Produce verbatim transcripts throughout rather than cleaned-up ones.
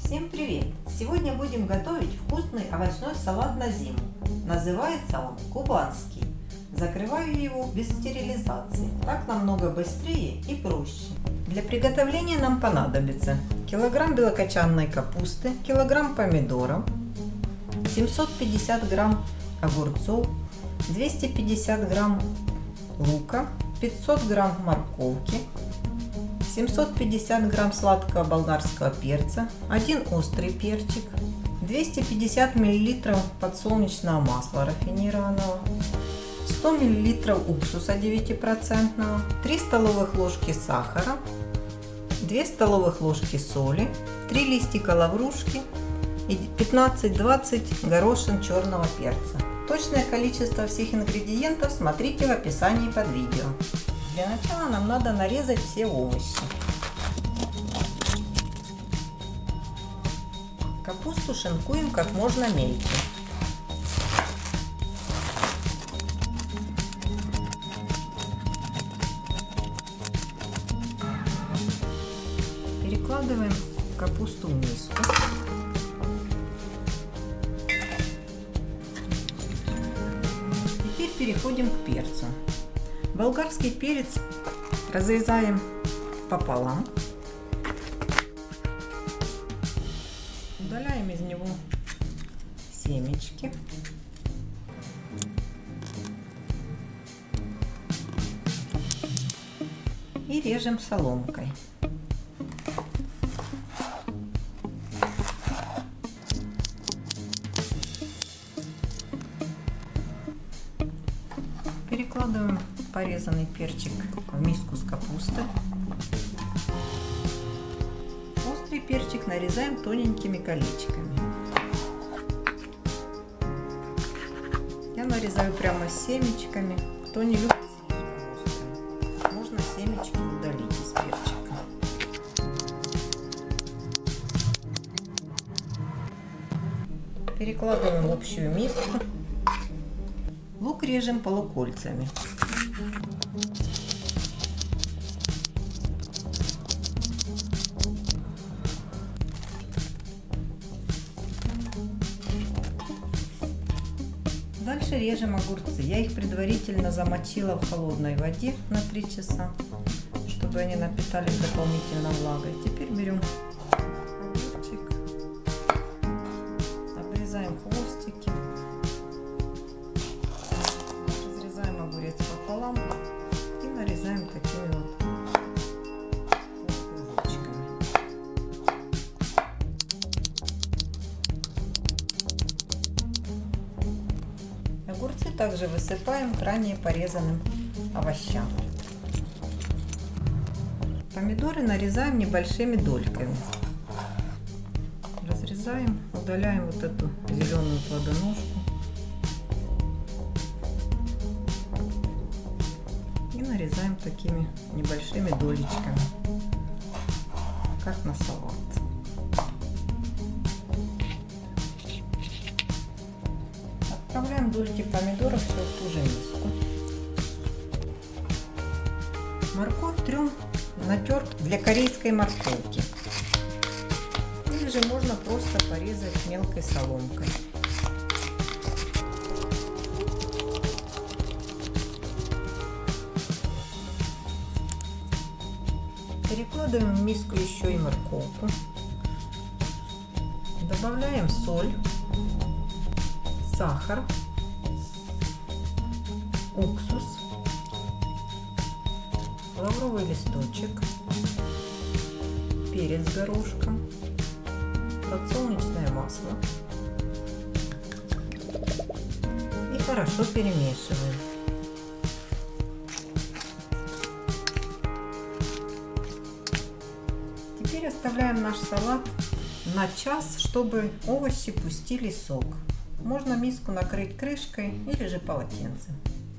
Всем привет! Сегодня будем готовить вкусный овощной салат на зиму. Называется он кубанский. Закрываю его без стерилизации. Так намного быстрее и проще. Для приготовления нам понадобится килограмм белокочанной капусты, килограмм помидоров, семьсот пятьдесят грамм огурцов, двести пятьдесят грамм лука, пятьсот грамм морковки, семьсот пятьдесят грамм сладкого болгарского перца, один острый перчик, двести пятьдесят миллилитров подсолнечного масла рафинированного, сто миллилитров уксуса девять процентов, три столовых ложки сахара, две столовых ложки соли, три листика лаврушки и пятнадцать-двадцать горошин черного перца. Точное количество всех ингредиентов смотрите в описании под видео. Для начала нам надо нарезать все овощи. Капусту шинкуем как можно мельче. Перекладываем капусту в миску. Теперь переходим к перцу. Болгарский перец разрезаем пополам. Удаляем из него семечки. И режем соломкой. Перекладываем порезанный перчик в миску с капустой. Острый перчик нарезаем тоненькими колечками. Я нарезаю прямо семечками. Кто не любит слишком острый, можно семечки удалить из перчика. Перекладываем в общую миску. Лук режем полукольцами. Дальше режем огурцы. Я их предварительно замочила в холодной воде на три часа, чтобы они напитались дополнительно влагой. Теперь берем огурчик, обрезаем хвостики, разрезаем огурец пополам и нарезаем такими вот кружочками. Огурцы также высыпаем к ранее порезанным овощам. Помидоры нарезаем небольшими дольками. Разрезаем, удаляем вот эту зеленую плодоножку. И нарезаем такими небольшими долечками, как на салат. Отправляем дольки помидоров все в ту же миску. Морковь трем на терк для корейской морковки. Или же можно просто порезать мелкой соломкой. Перекладываем в миску еще и морковку. Добавляем соль, сахар, уксус, лавровый листочек, перец горошком, подсолнечное масло и хорошо перемешиваем. Теперь оставляем наш салат на час, чтобы овощи пустили сок. Можно миску накрыть крышкой или же полотенцем.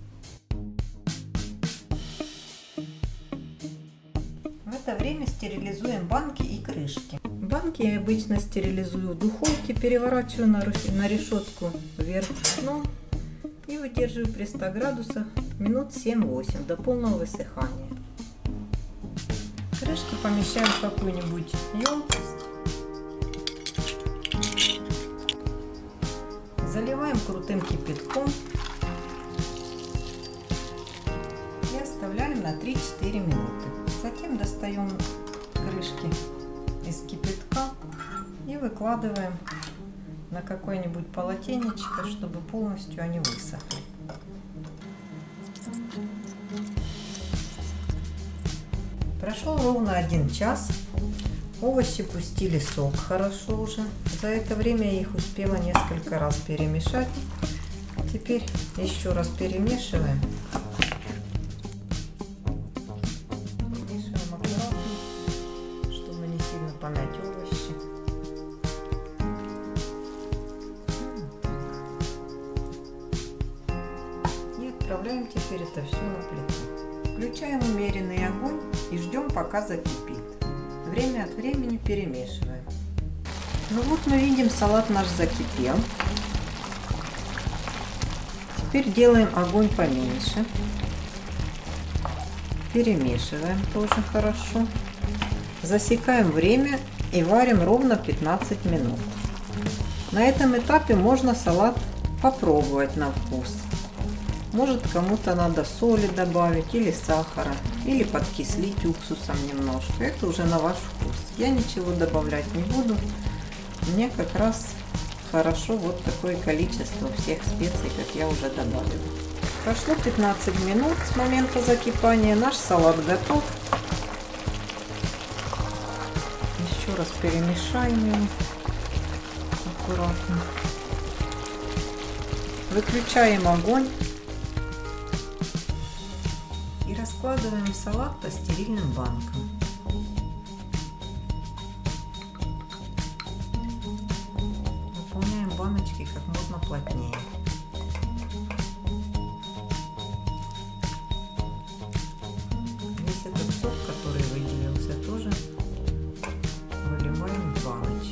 В это время стерилизуем банки и крышки. Банки я обычно стерилизую в духовке, переворачиваю на решетку вверх дном и выдерживаю при ста градусах минут семь-восемь до полного высыхания. Крышки помещаем в какую-нибудь емкость Заливаем крутым кипятком и оставляем на три-четыре минуты. Затем достаем крышки из кипятка и выкладываем на какое-нибудь полотенечко, чтобы полностью они высохли. Прошел ровно один час. Овощи пустили сок хорошо уже. За это время я их успела несколько раз перемешать. Теперь еще раз перемешиваем. Перемешиваем аккуратно, чтобы не сильно помять овощи. И отправляем теперь это все на плиту. Включаем умеренный огонь и ждем, пока закипит. Время от времени перемешиваем. Ну вот мы видим, салат наш закипел. Теперь делаем огонь поменьше. Перемешиваем тоже хорошо. Засекаем время и варим ровно пятнадцать минут. На этом этапе можно салат попробовать на вкус. Может, кому-то надо соли добавить или сахара, или подкислить уксусом немножко. Это уже на ваш вкус. Я ничего добавлять не буду. Мне как раз хорошо вот такое количество всех специй, как я уже добавила. Прошло пятнадцать минут с момента закипания. Наш салат готов. Еще раз перемешаем его аккуратно. Выключаем огонь. И раскладываем салат по стерильным банкам. Наполняем баночки как можно плотнее. Весь этот сок, который выделился, тоже выливаем в баночки.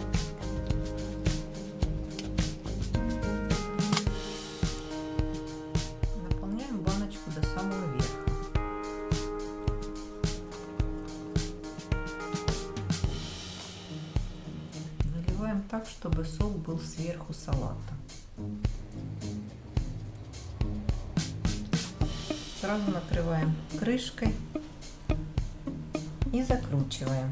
Наполняем баночку до самого верха. Так, чтобы сок был сверху салата. Сразу накрываем крышкой и закручиваем.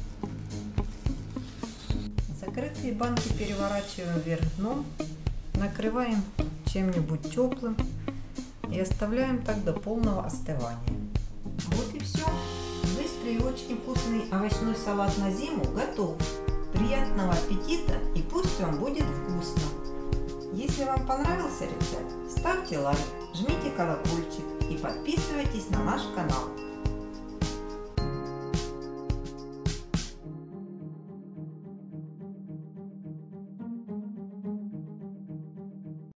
Закрытые банки переворачиваем вверх дном, накрываем чем-нибудь теплым и оставляем так до полного остывания. Вот и все. Быстрый и очень вкусный овощной салат на зиму готов. Приятного аппетита и пусть он будет вкусно! Если вам понравился рецепт, ставьте лайк, жмите колокольчик и подписывайтесь на наш канал.